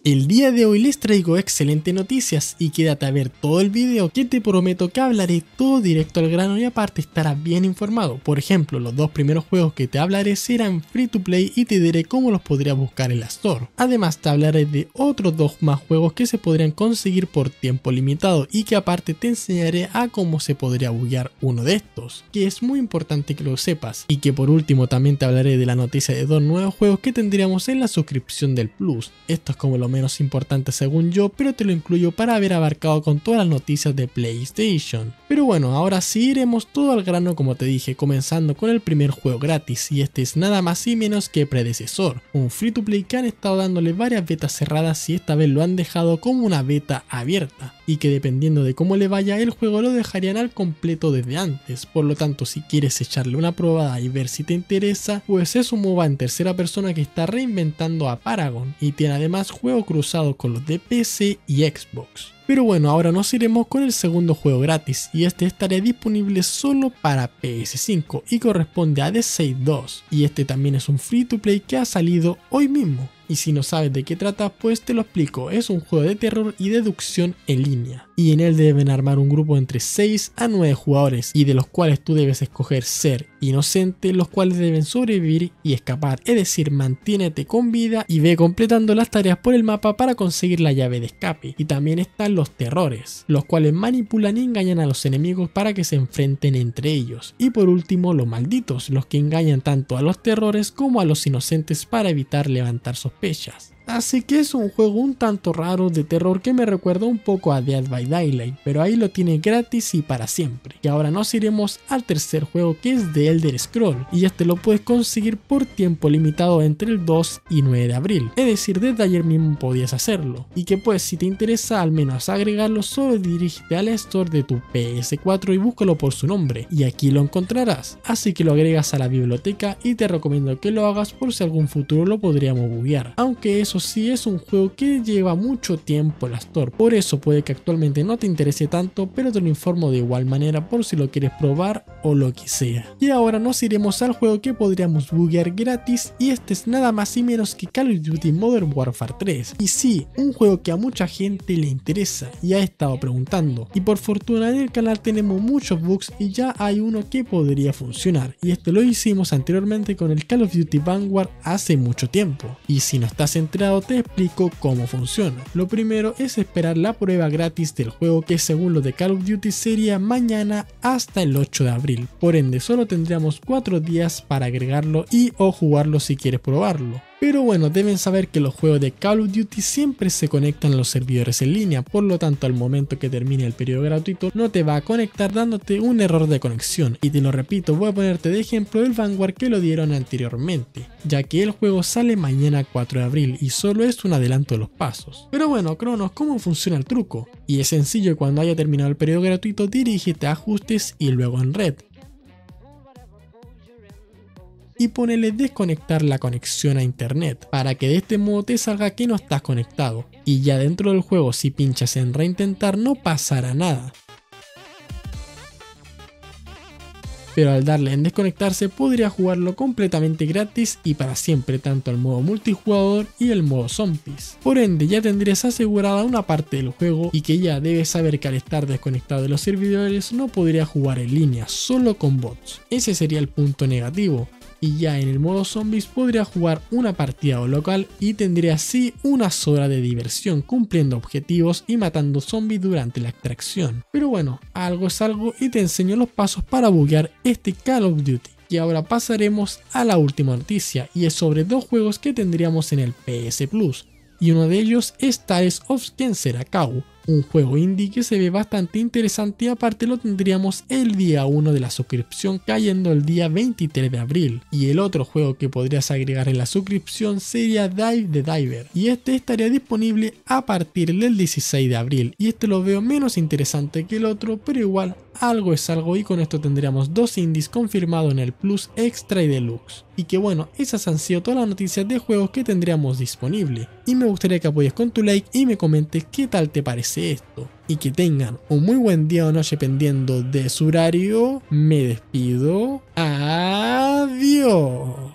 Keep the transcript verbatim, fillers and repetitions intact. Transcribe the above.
El día de hoy les traigo excelentes noticias y quédate a ver todo el video que te prometo que hablaré todo directo al grano y aparte estarás bien informado. Por ejemplo, los dos primeros juegos que te hablaré serán free to play y te diré cómo los podrías buscar en la Store. Además te hablaré de otros dos más juegos que se podrían conseguir por tiempo limitado y que aparte te enseñaré a cómo se podría buguear uno de estos, que es muy importante que lo sepas. Y que por último también te hablaré de la noticia de dos nuevos juegos que tendríamos en la suscripción del Plus. Esto es como lo menos importante según yo, pero te lo incluyo para haber abarcado con todas las noticias de PlayStation. Pero bueno, ahora sí iremos todo al grano como te dije, comenzando con el primer juego gratis, y este es nada más y menos que Predecesor, un free to play que han estado dándole varias betas cerradas y esta vez lo han dejado como una beta abierta, y que dependiendo de cómo le vaya el juego lo dejarían al completo desde antes. Por lo tanto, si quieres echarle una probada y ver si te interesa, pues es un MOBA en tercera persona que está reinventando a Paragon y tiene además juego cruzado con los de P C y Xbox. Pero bueno, ahora nos iremos con el segundo juego gratis y este estará disponible solo para P S cinco y corresponde a The Safe dos, y este también es un free to play que ha salido hoy mismo. Y si no sabes de qué trata, pues te lo explico. Es un juego de terror y deducción en línea, y en él deben armar un grupo entre seis a nueve jugadores, y de los cuales tú debes escoger ser inocente, los cuales deben sobrevivir y escapar, es decir, manténete con vida y ve completando las tareas por el mapa para conseguir la llave de escape. Y también están los terrores, los cuales manipulan y engañan a los enemigos para que se enfrenten entre ellos. Y por último, los malditos, los que engañan tanto a los terrores como a los inocentes para evitar levantar sospechas. Así que es un juego un tanto raro de terror que me recuerda un poco a Dead by Daylight, pero ahí lo tiene gratis y para siempre. Y ahora nos iremos al tercer juego, que es The Elder Scroll, y este lo puedes conseguir por tiempo limitado entre el dos y nueve de abril, es decir, desde ayer mismo podías hacerlo. Y que pues si te interesa al menos agregarlo, solo dirígete a la Store de tu P S cuatro y búscalo por su nombre, y aquí lo encontrarás. Así que lo agregas a la biblioteca y te recomiendo que lo hagas por si algún futuro lo podríamos buguear, aunque eso sí es un juego que lleva mucho tiempo en la Store, por eso puede que actualmente no te interese tanto, pero te lo informo de igual manera por si lo quieres probar o lo que sea. Y ahora nos iremos al juego que podríamos buguear gratis, y este es nada más y menos que Call of Duty Modern Warfare tres. Y sí, un juego que a mucha gente le interesa y ha estado preguntando, y por fortuna en el canal tenemos muchos bugs y ya hay uno que podría funcionar, y este lo hicimos anteriormente con el Call of Duty Vanguard hace mucho tiempo. Y si no estás enterado, te explico cómo funciona. Lo primero es esperar la prueba gratis del juego, que según lo de Call of Duty sería mañana hasta el ocho de abril, por ende solo tendríamos cuatro días para agregarlo y o jugarlo si quieres probarlo. Pero bueno, deben saber que los juegos de Call of Duty siempre se conectan a los servidores en línea, por lo tanto al momento que termine el periodo gratuito no te va a conectar dándote un error de conexión. Y te lo repito, voy a ponerte de ejemplo el Vanguard que lo dieron anteriormente, ya que el juego sale mañana cuatro de abril y solo es un adelanto de los pasos. Pero bueno, Cronos, ¿cómo funciona el truco? Y es sencillo, cuando haya terminado el periodo gratuito dirígete a ajustes y luego en red, y ponele desconectar la conexión a internet para que de este modo te salga que no estás conectado, y ya dentro del juego si pinchas en reintentar no pasará nada. Pero al darle en desconectarse podría jugarlo completamente gratis y para siempre, tanto el modo multijugador y el modo zombies. Por ende ya tendrías asegurada una parte del juego, y que ya debes saber que al estar desconectado de los servidores no podría jugar en línea, solo con bots. Ese sería el punto negativo. Y ya en el modo zombies podría jugar una partida o local y tendría así unas horas de diversión cumpliendo objetivos y matando zombies durante la extracción. Pero bueno, algo es algo y te enseño los pasos para buguear este Call of Duty. Y ahora pasaremos a la última noticia, y es sobre dos juegos que tendríamos en el P S Plus, y uno de ellos es Tales of Kenserakau, un juego indie que se ve bastante interesante y aparte lo tendríamos el día uno de la suscripción, cayendo el día veintitrés de abril. Y el otro juego que podrías agregar en la suscripción sería Dive the Diver, y este estaría disponible a partir del dieciséis de abril, y este lo veo menos interesante que el otro, pero igual algo es algo, y con esto tendríamos dos indies confirmados en el Plus Extra y Deluxe. Y que bueno, esas han sido todas las noticias de juegos que tendríamos disponible, y me gustaría que apoyes con tu like y me comentes qué tal te parece esto. Y que tengan un muy buen día o noche dependiendo de su horario. Me despido. Adiós.